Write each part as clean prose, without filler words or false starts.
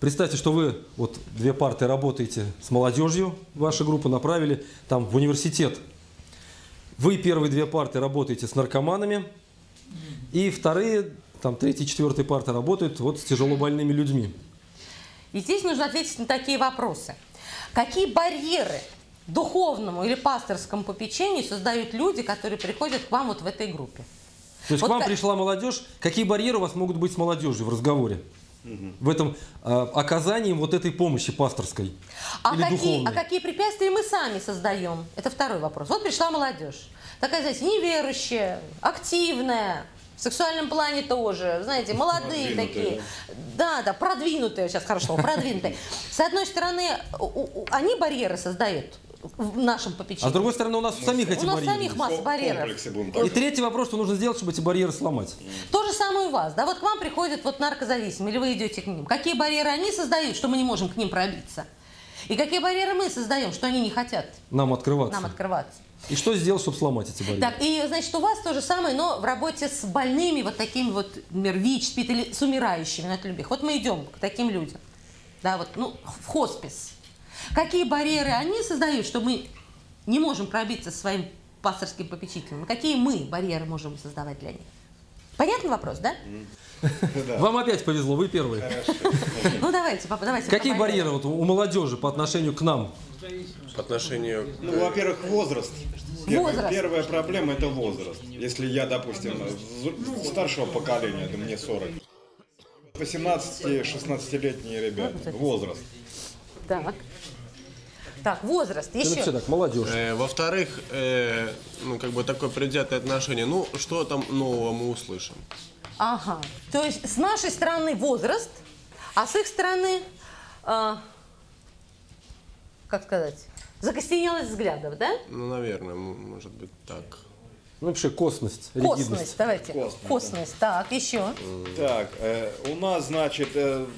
Представьте, что вы, вот две парты, работаете с молодежью, ваша группа направили там в университет. Вы первые две парты работаете с наркоманами, и вторые, там третья, четвертая парты работают вот с тяжелобольными людьми. И здесь нужно ответить на такие вопросы. Какие барьеры духовному или пасторскому попечению создают люди, которые приходят к вам вот в этой группе? То есть вот к вам пришла молодежь. Какие барьеры у вас могут быть с молодежью в разговоре? В этом оказании вот этой помощи пасторской или духовной? А какие препятствия мы сами создаем? Это второй вопрос. Вот пришла молодежь. Такая, знаете, неверующая, активная, в сексуальном плане тоже, знаете, молодые такие. Да, продвинутые, сейчас хорошо, продвинутые. С одной стороны, они барьеры создают в нашем попечении. А с другой стороны, у нас самих эти барьеры. У нас самих масса барьеров. И третий вопрос, что нужно сделать, чтобы эти барьеры сломать. То же самое у вас. Да, вот к вам приходят вот наркозависимые, или вы идете к ним. Какие барьеры они создают, что мы не можем к ним пробиться? И какие барьеры мы создаем, что они не хотят нам открываться. И что сделать, чтобы сломать эти барьеры? Так, и, значит, у вас то же самое, но в работе с больными, вот такими вот, например, ВИЧ, СПИД, или с умирающими, на любых. Вот мы идем к таким людям, да, вот, ну, в хоспис. Какие барьеры они создают, что мы не можем пробиться своим пасторским попечителем? Какие мы барьеры можем создавать для них? Понятный вопрос, да? Вам опять повезло, вы первые. Ну, давайте. Какие барьеры вот у молодежи по отношению к нам? По отношению... Ну, во-первых, возраст. Первая проблема – это возраст. Если я, допустим, старшего поколения, да мне 40, 18-16-летние ребята, возраст. Так, возраст, еще. Так, молодежь. Во-вторых, ну, как бы такое предвзятое отношение. Ну, что там нового мы услышим? Ага. То есть с нашей стороны возраст, а с их стороны, как сказать, закостенелость взглядов, да? Ну, наверное, может быть так. Ну, вообще косность, ригидность. Косность, давайте. Косность, так, еще. Так, у нас, значит,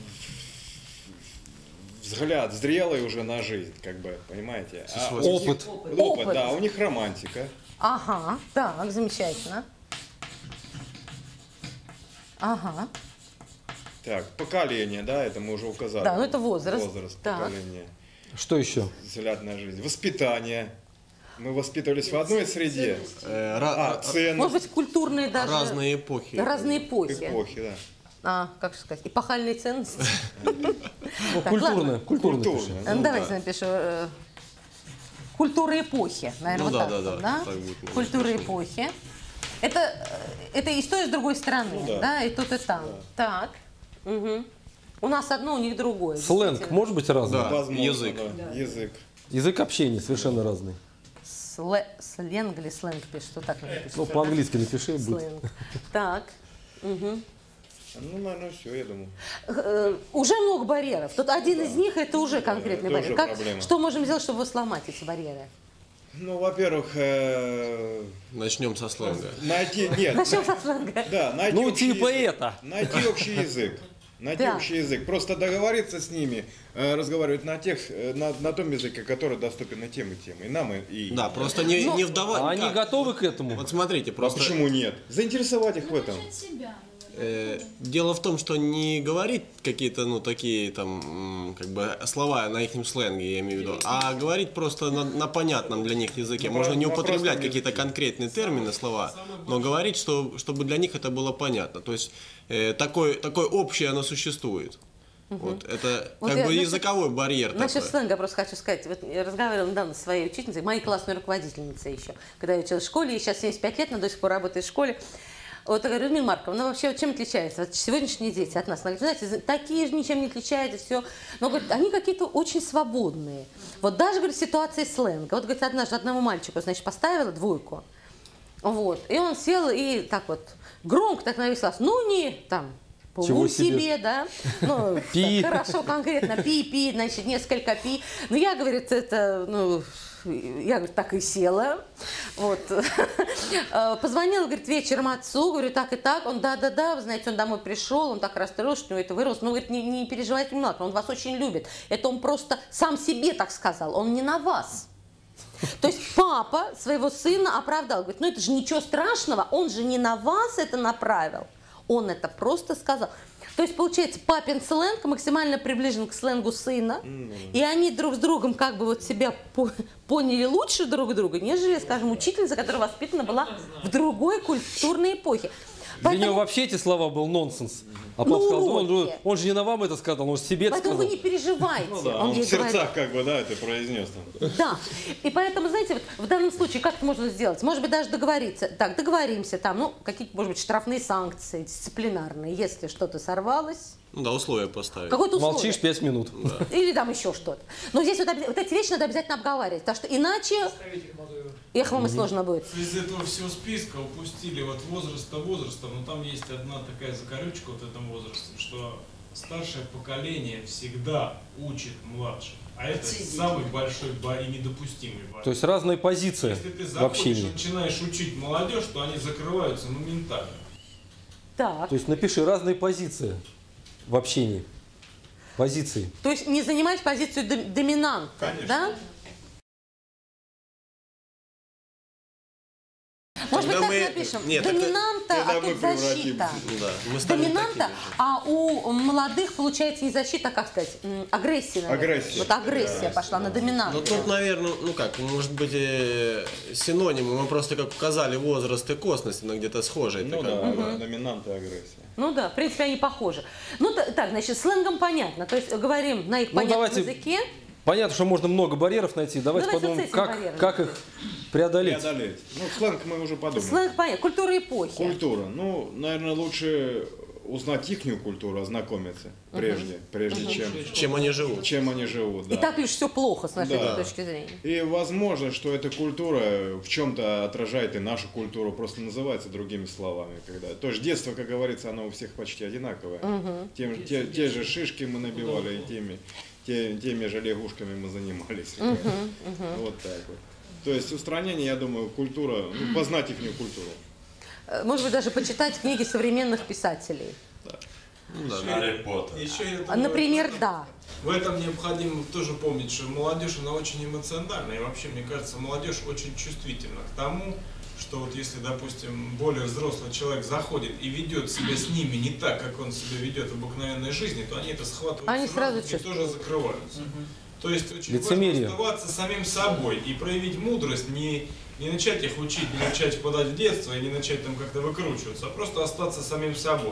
взгляд зрелый уже на жизнь, как бы, понимаете? Опыт. Опыт, да, у них романтика. Ага, так, замечательно. Ага. Так, поколение, да, это мы уже указали. Да, ну это возраст. Возраст, так. поколение. Что еще? Взгляд на жизнь. Воспитание. Мы воспитывались в одной среде. Ценность. Может быть, культурные даже. Разные эпохи. Разные эпохи. Эпохи, да. Как сказать, эпохальные ценности. Культурная. Давайте напишу. Культура эпохи, наверное, вот так. Культура эпохи. Это и с той, и с другой стороны, да, и тут, и там. Так. У нас одно, у них другое. Сленг может быть разный? Да, язык. Язык общения совершенно разный. Сленг или сленг пишет, что так напишет. Ну, по-английски напиши, будет. Так. Ну, наверное, все, я думаю. Уже много барьеров. Тут один из них, это уже конкретный барьер. Что можем сделать, чтобы сломать эти барьеры? Ну, во-первых, начнем со сленга. Начнем со сленга. Да, найти Найти общий язык. Общий язык. Просто договориться с ними, разговаривать на том языке, который доступен и тем, и тем. И нам, и... Да, просто не вдавать. А они готовы к этому? Вот смотрите, просто... А почему нет? Заинтересовать их в этом. Дело в том, что не говорить какие-то, ну, такие там, как бы, слова на их сленге, я имею в виду, а говорить просто на понятном для них языке. Можно не употреблять какие-то конкретные термины, слова, но говорить, чтобы для них это было понятно. То есть такое общее оно существует. Вот, это как бы языковой барьер такой. Насчет сленга просто хочу сказать. Вот я разговаривала недавно со своей учительницей, моей классной руководительницей еще, когда я училась в школе, ей сейчас 75 лет, она до сих пор работает в школе. Вот я говорю: Людмила Марковна, ну вообще чем отличается вот сегодняшние дети от нас? Она говорит: знаете, такие же ничем не отличаются, все. Но, говорит, они какие-то очень свободные. Вот даже, говорит, ситуация сленга. Вот, говорит, однажды одному мальчику, значит, поставила 2. Вот. И он сел и так вот громко так на весь класс. Ну, не там, полу себе, да. Ну, хорошо, конкретно, пи, значит, несколько пи. Ну, я, говорит, это, ну... Я, говорит, так и села, вот, позвонила, говорит, вечером отцу, говорю, так и так, он, да, вы знаете, он домой пришел, он так расстроился, что у него это вырвалось, ну, говорит, не переживайте, немного, он вас очень любит, это он просто сам себе так сказал, он не на вас. То есть папа своего сына оправдал, говорит, ну, это же ничего страшного, он же не на вас это направил, он это просто сказал. То есть, получается, папин сленг максимально приближен к сленгу сына, и они друг с другом как бы вот себя поняли лучше друг друга, нежели, скажем, учительница, которая воспитана была в другой культурной эпохе. Для него вообще эти слова был нонсенс. А папа сказал, он же не на вам это сказал, он же себе это сказал. Поэтому вы не переживайте. Ну да, он в сердцах как бы, да, это произнес там. Да, и поэтому, знаете, вот в данном случае как это можно сделать? Может быть, даже договориться. Так, договоримся, там, ну, какие-то, может быть, штрафные санкции, дисциплинарные, если что-то сорвалось. Ну да, условия поставить. Какое-то условие. Молчишь 5 минут. Да. Или там еще что-то. Но здесь вот эти вещи надо обязательно обговаривать, потому что иначе их вам и сложно будет. Из этого всего списка упустили вот возраста, но там есть одна такая закорючка вот в этом возрасте, что старшее поколение всегда учит младших. А это самый большой и недопустимый барьер. То есть разные позиции Если ты в общении. заходишь и начинаешь учить молодежь, то они закрываются моментально. Так. То есть напиши разные позиции в общении. Позиции. То есть не занимать позицию доминанта, Конечно. да? Может быть, Тогда так мы- напишем. Нет, Доминанта, тогда опять мы превратимся. защита. Да, мы станем Доминанта, такими же. а у молодых получается не защита, а как сказать, агрессия. Наверное. Агрессия. Вот агрессия пошла на доминанту. Ну тут, наверное, ну как, может быть синонимы, мы просто как указали возраст и косность, но где-то схожие. Ну да, доминант и агрессия. Ну да, в принципе, они похожи. Ну так, значит, сленгом понятно. То есть говорим на их понятном давайте языке. Понятно, что можно много барьеров найти. Давайте Давайте подумаем, с этим барьером. как их преодолеть. Ну, сленг мы уже подумали. Сленг понятно. Культура эпохи. Культура. Ну, наверное, лучше узнать ихнюю культуру, ознакомиться прежде Чем они живут. чем они живут. И Да. так лишь все плохо с нашей Да. точки зрения. И возможно, что эта культура в чем-то отражает и нашу культуру, просто называется другими словами. То есть детство, как говорится, оно у всех почти одинаковое. Те же шишки мы набивали, и теми же лягушками мы занимались. Вот так вот. То есть устранение, я думаю, культура, познать их культуру. Может быть, даже почитать книги современных писателей. Гарри Поттер. Еще я думаю, Например, да. в этом необходимо тоже помнить, что молодежь, она очень эмоциональна. И вообще, мне кажется, молодежь очень чувствительна к тому, что вот если, допустим, более взрослый человек заходит и ведет себя с ними не так, как он себя ведет в обыкновенной жизни, то они это схватывают Они сразу и чувствуют. тоже закрываются. То есть очень Лицемерие. важно оставаться самим собой и проявить мудрость, не начать их учить, не начать впадать в детство и не начать там как-то выкручиваться, а просто остаться самим собой.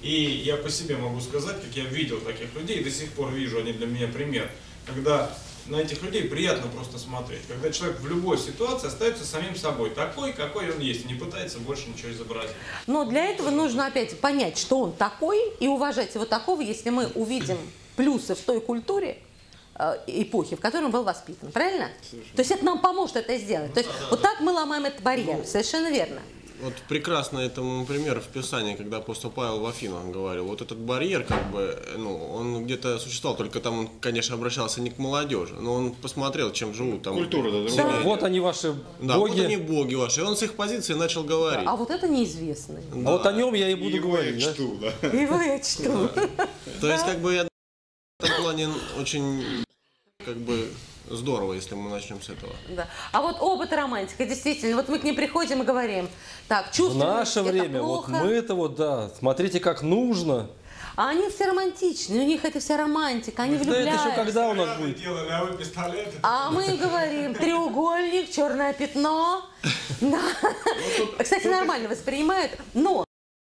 И я по себе могу сказать, как я видел таких людей, до сих пор вижу, они для меня пример, когда на этих людей приятно просто смотреть, когда человек в любой ситуации остается самим собой, такой, какой он есть, не пытается больше ничего изобразить. Но для этого нужно опять понять, что он такой, и уважать его такого, если мы увидим плюсы в той культуре, эпохи, в которой он был воспитан. Правильно? То есть это нам поможет это сделать. То есть вот так мы ломаем этот барьер. Совершенно верно. Вот прекрасно этому пример в Писании, когда апостол Павел в Афинах говорил, вот этот барьер, как бы, ну, он где-то существовал, только там он, конечно, обращался не к молодежи, но он посмотрел, чем живут там. Культура, да, семьи. другая. Вот они ваши Да, боги. вот они боги ваши. И он с их позиции начал говорить. А вот это неизвестный. А вот о нем я и буду Его говорить. я да? чту, да. Его я чту. То есть, как бы, я в этом плане очень, как бы, здорово, если мы начнем с этого. Да. А вот опыт романтика, действительно, вот мы к ним приходим и говорим, так, В чувствуем, наше это время, вот плохо. мы-то вот, да, смотрите, как нужно. А они все романтичные, у них это вся романтика, они Да это еще влюбляются. когда у нас Пистолеты будет? делали, а вы пистолеты. А мы говорим, треугольник, черное пятно. Да. Кстати, нормально воспринимают, но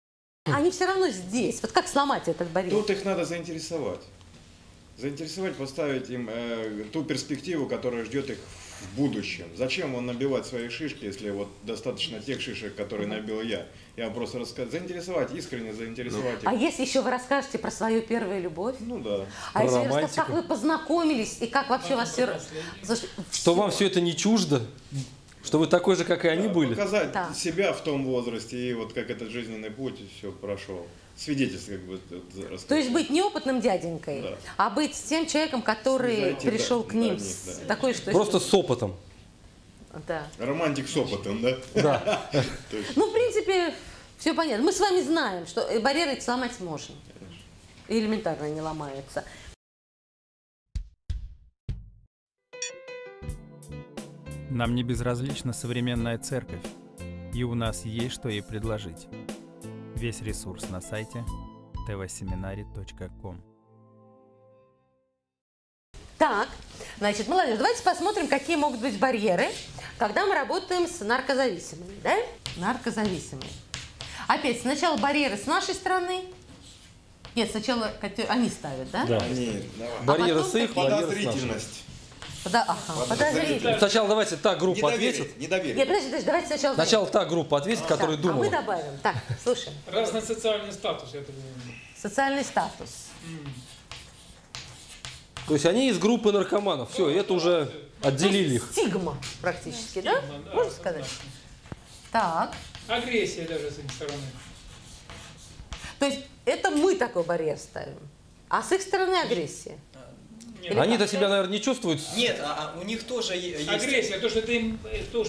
они все равно здесь. Вот как сломать этот барьер? Тут их надо заинтересовать. Заинтересовать, поставить им ту перспективу, которая ждет их в будущем. Зачем он набивать свои шишки, если вот достаточно тех шишек, которые набил я? Я вам просто рассказываю. Заинтересовать, искренне заинтересовать их. А если еще вы расскажете про свою первую любовь? Ну да. А если романтику. расскажете, как вы познакомились и как вообще вас все... Что вам все это не чуждо? Что вы такой же, как и они были? Показать Да. себя в том возрасте и вот как этот жизненный путь все прошел. Свидетельство как бы рассказать. То есть быть неопытным дяденькой, Да. а быть тем человеком, который Зайти, пришел да, к ним до них, с да. такой, что... Просто с опытом. Да. Романтик с опытом, да? Да. Ну, в принципе, все понятно. Мы с вами знаем, что барьеры эти сломать можно. И элементарно не ломаются. Нам не безразлична современная церковь, и у нас есть что ей предложить. Весь ресурс на сайте tvseminary.com. Так, значит, молодежь, давайте посмотрим, какие могут быть барьеры, когда мы работаем с наркозависимыми, да? Наркозависимые. Опять, сначала барьеры с нашей стороны. Нет, сначала они ставят, да? Да. Они, Барьеры потом с их, барьеры с нашими. подозрительность. Подозрительно. Сначала давайте та группа ответит. Нет, Недоверие. подожди, давайте сначала... Сначала та группа ответит, которая А думала. мы добавим. Так, слушаем. Разный социальный статус, я думаю. Социальный статус. То есть они из группы наркоманов. Все, это уже отделили их. Стигма практически, да? Да, Можно сказать? однозначно. Так. Агрессия даже с их стороны. То есть это мы такой барьер ставим. А с их стороны агрессия. Нет, Они-то себя, наверное, не чувствуют. Нет, у них тоже есть... агрессия, то, что ты им... То, что...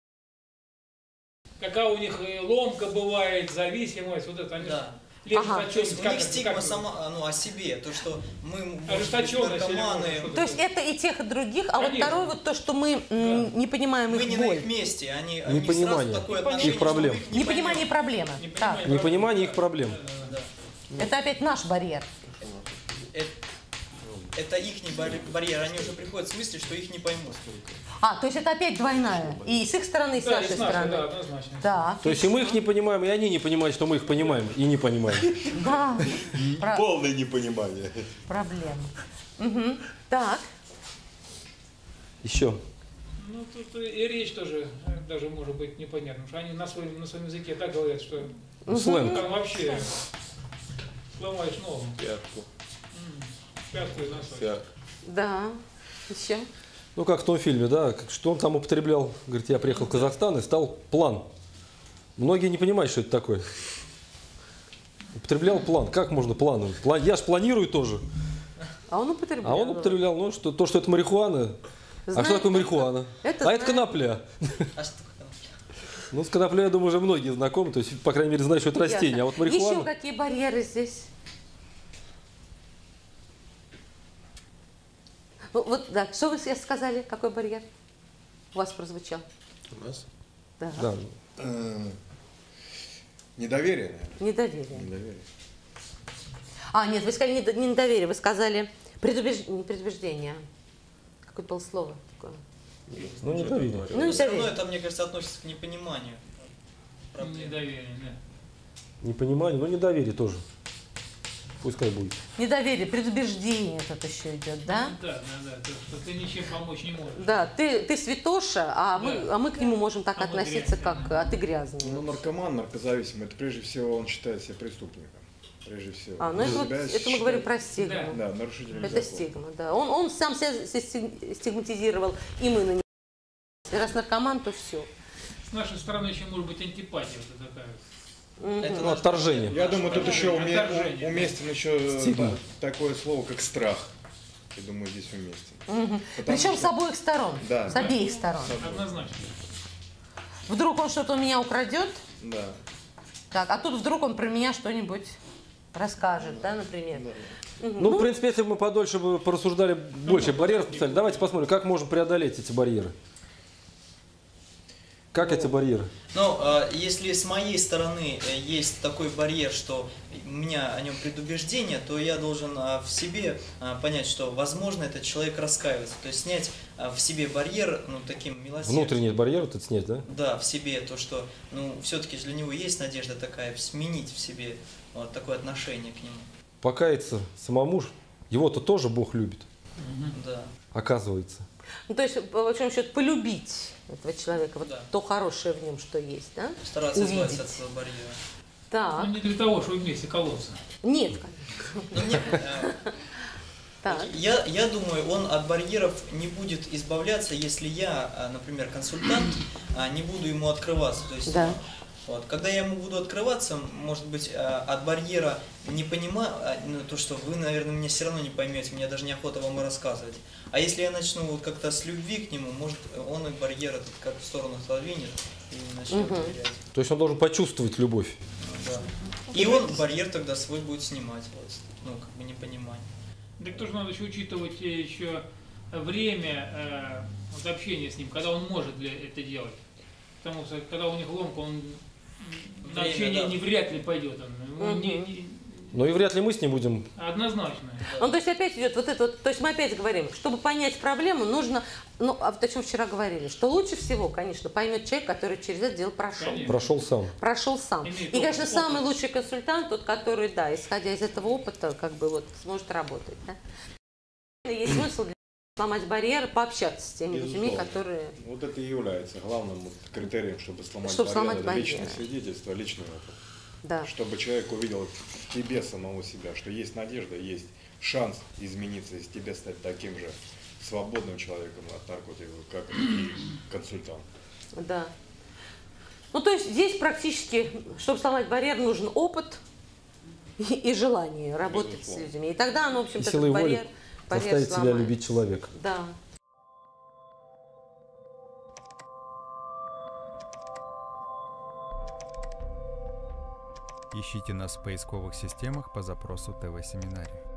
Какая у них ломка бывает, зависимость, вот это они... Да. Ага. То есть у них стигма сама, о себе, то, что мы Ожесточенность наркоманы, или То есть это и тех, и других, а вот Конечно. второй вот то, что мы не понимаем мы их не на боль. их месте, они Непонимание сразу такое их отношение, проблем. что мы их не Непонимание поймем. проблемы. Так. Непонимание их проблем. Да. Это опять наш барьер. Это их барьер, они уже приходят с мыслью, что их не поймут. То есть это опять двойная. И с их стороны, и с Да, нашей и с нашей, стороны. да, однозначно. Да. То есть и мы их не понимаем, и они не понимают, что мы их понимаем и не понимаем. Да. Полное непонимание. Проблема. Мгм. Так. Еще. Ну, тут и речь тоже даже может быть непонятна, потому что они на своем языке так говорят, что Сленг. там вообще сломаешь ногу. Пятку. Пятку и носок. Пятку. Да. Еще. Ну, как в том фильме, да, что он там употреблял. Говорит, я приехал в Казахстан и стал план. Многие не понимают, что это такое. Употреблял план. Как можно план? Я ж планирую тоже. А он употреблял. А он употреблял, ну, что это марихуана. А Знает что такое только- марихуана? это А это знает- конопля. А что такое? Ну, с коноплей, я думаю, уже многие знакомы. То есть, по крайней мере, знают, что это растение. А вот Еще марихуана... какие барьеры здесь? Вот, да, что вы сейчас сказали? Какой барьер у вас прозвучал? У нас? Да. Да. Недоверие, наверное. Недоверие. Недоверие. Нет, вы сказали не недоверие, вы сказали не предубеждение. Какое было слово такое? Ну, не доверие. Ну, Все равно недоверие. это, мне кажется, относится к непониманию проблем. Недоверие, да. Непонимание, но недоверие тоже. Пускай будет. Недоверие, предубеждение тут еще идет, да? Да, что ты ничем помочь не можешь. Да, ты святоша, а мы к нему можем так А мы относиться, грязные. как ты грязный. Ну, наркоман, наркозависимый, это прежде всего он считает себя преступником. Прежде всего. Ну это, вот, Себя это мы считает- говорим про стигму. Да, нарушителем Это закона. стигма, да. Он сам себя стигматизировал, и мы на него. Раз наркоман, то все. С нашей стороны еще может быть антипатия вот такая. Это Ну, отторжение. Я думаю, тут еще Отторжение. уместен еще Стигма. такое слово, как страх. Я думаю, здесь уместен. Потому Причем что- с обоих сторон. Да. С обеих сторон. Однозначно. Вдруг он что-то у меня украдет, Да. так, а тут вдруг он про меня что-нибудь расскажет, да, например. Ну, в принципе, если бы мы подольше бы порассуждали, больше барьеров поставили, давайте посмотрим, как можем преодолеть эти барьеры. Как эти барьеры? Ну, если с моей стороны есть такой барьер, что у меня о нем предубеждение, то я должен в себе понять, что, возможно, этот человек раскаивается. То есть снять в себе барьер, ну, таким милосердием. Внутренний барьер вот этот снять, да? Да, в себе то, что, ну, все-таки для него есть надежда такая, сменить в себе вот такое отношение к нему. Покаяться самому, его-то тоже Бог любит, Да. оказывается. Ну, то есть, по большому счету, полюбить этого человека, вот Да. то хорошее в нем, что есть, да? Стараться избавиться Увидеть. от своего барьера. Так. Ну, не для того, чтобы вместе колоться. Нет, конечно. Но мне, Так. я думаю, он от барьеров не будет избавляться, если я, например, консультант, не буду ему открываться. То есть, Да. вот, когда я ему буду открываться, может быть, от барьера не понимаю, то, что вы, наверное, меня все равно не поймете, мне даже неохота вам и рассказывать. А если я начну вот как-то с любви к нему, может, он и барьер этот как в сторону отодвинет и начнет доверять. То есть он должен почувствовать любовь. Да. И он барьер тогда свой будет снимать, вот, ну, как бы непонимание. Так тоже надо еще учитывать еще время вот общения с ним, когда он может это делать. Потому что когда у них ломка, он на Время, общение да. не вряд ли пойдет. Он. Ему Но и вряд ли мы с ним будем... Однозначно. Ну, то есть опять идет вот это вот, то есть мы опять говорим, чтобы понять проблему, нужно, ну, о чем вчера говорили, что лучше всего, конечно, поймет человек, который через это дело прошел. Конечно. Прошел сам. Прошел сам. Имеет И, конечно, опыт. самый лучший консультант, тот, который, да, исходя из этого опыта, как бы вот сможет работать. Да? Есть смысл сломать барьеры, пообщаться с теми людьми, Безусловно. которые... Вот это и является главным вот критерием, чтобы сломать Чтобы сломать это барьеры. личное свидетельство, личный опыт. Да. Чтобы человек увидел в тебе самого себя, что есть надежда, есть шанс измениться, из тебя стать таким же свободным человеком от наркотиков, как и консультант. Да. Ну, то есть здесь практически, чтобы сломать барьер, нужен опыт и желание работать Безусловно. с людьми. И тогда, ну, в общем-то, И силой этот воли барьер заставить себя сломает. любить человека. Да. Ищите нас в поисковых системах по запросу ТВ-семинарий.